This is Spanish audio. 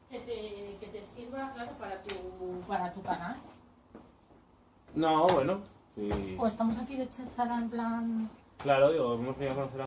Que te sirva, claro, para tu canal. No, bueno. Sí. O estamos aquí de cháchara en plan... Claro, digo, hemos venido a conocer a